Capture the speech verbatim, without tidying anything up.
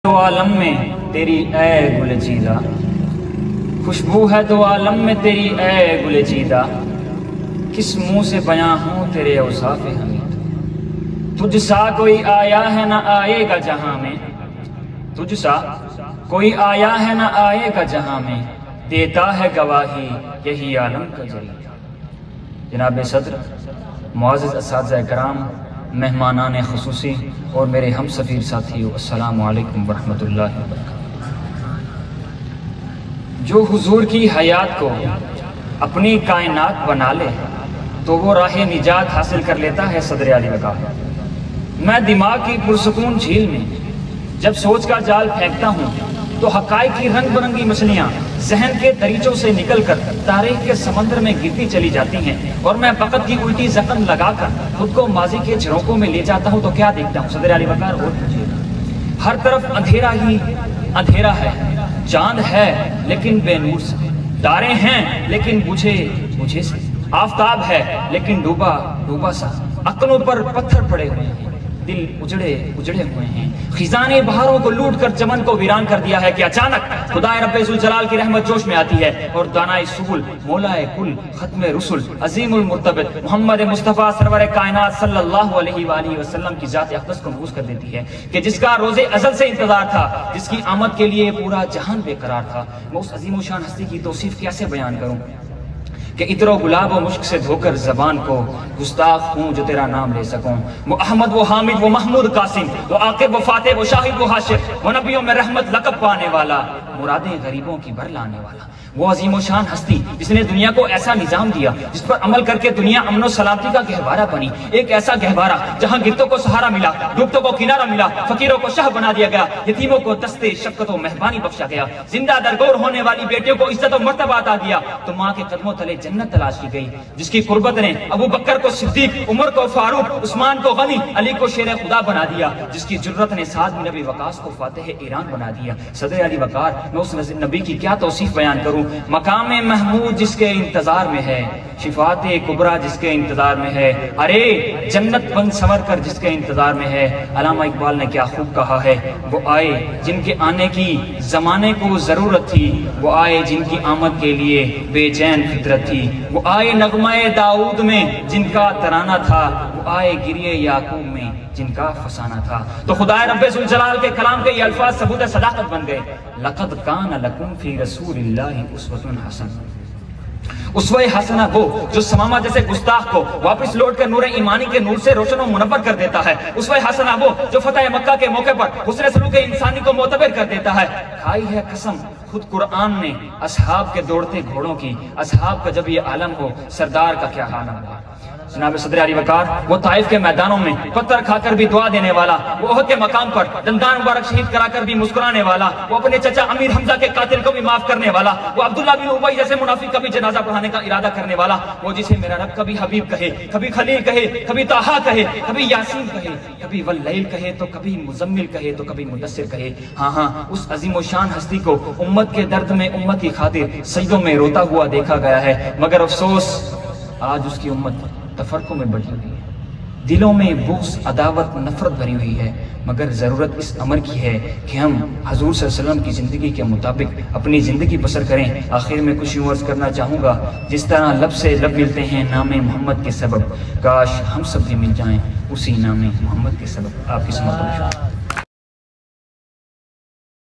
दो आलम में तेरी ऐ गुल चीदा, खुशबू है दो आलम में तेरी ऐ गुल चीदा, किस मुंह से बयां हूँ तेरे औसाफ हमीद। तुझ सा कोई आया है ना आएगा जहां में, तुझ सा कोई आया है ना आएगा जहां में, देता है गवाही यही आलम का जरीदा। जनाब सदर, मुअज़्ज़ज़ असातिज़ा कराम, मेहमानान ख़ुसूसी और मेरे हम सफ़ीर साथियों, अस्सलामु अलैकुम वरहमतुल्लाहि वबरकातुहू। जो हुजूर की हयात को अपनी कायनात बना ले तो वो राह निजात हासिल कर लेता है। सदर आली वक़ार, मैं दिमाग की पुरसुकून झील में जब सोच का जाल फेंकता हूँ तो हक़ाइक़ की रंग बिरंगी मछलियाँ जहन के दरीचों से निकलकर तारीख के समंदर में गिरती चली जाती हैं और मैं फ़क़त की उल्टी जख्म लगाकर खुद को माजी के झरोकों में ले जाता हूँ तो क्या देखता हूँ सदर आली वक़ार, और हर तरफ अंधेरा ही अंधेरा है। चांद है लेकिन बेनूर सा, तारे हैं लेकिन बुझे बुझे से, आफताब है लेकिन डूबा डूबा सा, अक्लों पर पत्थर पड़े हुए हैं, दिल उजड़े उजड़े हुए हैं। खिजाने बहारों को लूट कर चमन को वीरान कर दिया है कि अचानक खुदाए रब्बे ज़ुल जलाल की रहमत जोश में आती है और दानाए सुबुल मौलाए कुल खत्मे रुसुल अजीमुल मुर्तबत मोहम्मद मुस्तफ़ा सरवर कायनात सल्लल्लाहु अलैहि वसल्लम की जात अक़दस को महफूज कर देती है कि जिसका रोज़े अज़ल से इंतजार था, जिसकी आमद के लिए पूरा जहान बेकरार था। मैं उस अजीम शान हस्ती की तौसीफ कैसे बयान करूँ कि इतरो गुलाब व मुश्क से धोकर जबान को गुस्ताख हूँ जो तेरा नाम ले सकूं। वो अहमद वो हामिद वो महमूद कासिम वो आकिब वो फातिह वो शाहिद वो हाशिर वो नबियों में रहमत लक़ब पाने वाला, मुरादें गरीबों की भर लाने वाला, वो अजीम शान हस्ती जिसने दुनिया को ऐसा निजाम दिया जिस पर अमल करके दुनिया अमन सलामती का गहवारा बनी। एक ऐसा गहवारा जहाँ गिरतों को सहारा मिला, डूबतों को किनारा मिला, फकीरों को शाह बना दिया गया, यतीमों को दस्ते शफ़क़त व मेहरबानी बख्शा गया, जिंदा दरगोर होने वाली बेटियों को इज्जत और मर्तबा अता दिया। तो माँ के कदमों तले जन्नत तलाश की गई, जिसकी कुर्बत ने अबू बकर को सिद्दीक, उमर को फारूक, उस्मान को गनी, अली को शेर खुदा बना दिया, जिसकी जुर्रत ने साद बिन नबी वकास को फातिह ईरान बना दिया। सदर अली वकार, मैं उस नबी की क्या तौसीफ बयान करूं। मकाम महमूद जिसके इंतजार में है, शिफाते कुबरा जिसके इंतजार में है, अरे जन्नत बन संवर कर जिसके इंतजार में है। अल्लामा इकबाल ने क्या खूब कहा है, वो आए जिनके आने की जमाने को जरूरत थी, वो आए जिनकी आमद के लिए बेचैन फितरत थी, वो आए नगमाए दाऊद में जिनका तराना था, वो आए गिरिए याकूब में जिनका फसाना था। तो खुदाए रब्बे ज़ुल जलाल के कलाम के ये अल्फाज सबूत सदाकत बन गए। लक़द कान लकुम फ़ी रसूलिल्लाहि उस्वतुन हसन। उसवे हसना वो जो समामा जैसे गुस्ताख को वापस लौट कर नूर ईमानी के नूर से रोशन और मुनव्वर कर देता है। उसवे हसना वो जो फतेह मक्का के मौके पर हुस्न सलूक इंसानी को मोतबर कर देता है। खाई है कसम खुद कुरान ने असहाब के दौड़ते घोड़ों की, असहाब का जब ये आलम हो सरदार का क्या हाल होगा। जनाब सदर अली वकार, वो ताइफ के मैदानों में पत्थर खाकर भी दुआ देने वाला, वो ओहद के मकाम पर दंदान मुबारक शहीद कराकर भी मुस्कुराने वाला, वो अपने चचा अमीर हमजा के कातिल को भी माफ करने वाला, वो अब्दुल्ला बिन उबई जैसे मुनाफिक का भी जनाजा पढ़ाने का इरादा करने वाला, वो जिसे मेरा रब कभी हबीब कहे, कभी खलील कहे, कभी ताहा कहे, कभी यासीन कहे, कभी वल्लैल कहे तो कभी मुजम्मिल कहे तो कभी मुदस्सिर कहे। हाँ हाँ, उस अजीम शान हस्ती को उम्मत के दर्द में उम्मत की खातिर सजदों में रोता हुआ देखा गया है, मगर अफसोस आज उसकी उम्मत तफरकों में बढ़ी हुई है, दिलों में बुग़्ज़, अदावत, नफरत भरी हुई है। मगर ज़रूरत इस अमर की है कि हम हज़ूर सल्लल्लाहु अलैहि वसल्लम की ज़िंदगी के मुताबिक अपनी ज़िंदगी बसर करें। आखिर में कुछ यूँ अर्ज़ करना चाहूँगा, जिस तरह लब से लब मिलते हैं नामे मोहम्मद के सबब, काश हम सब भी मिल जाएं उसी नामे मोहम्मद के सबब। आपकी समझ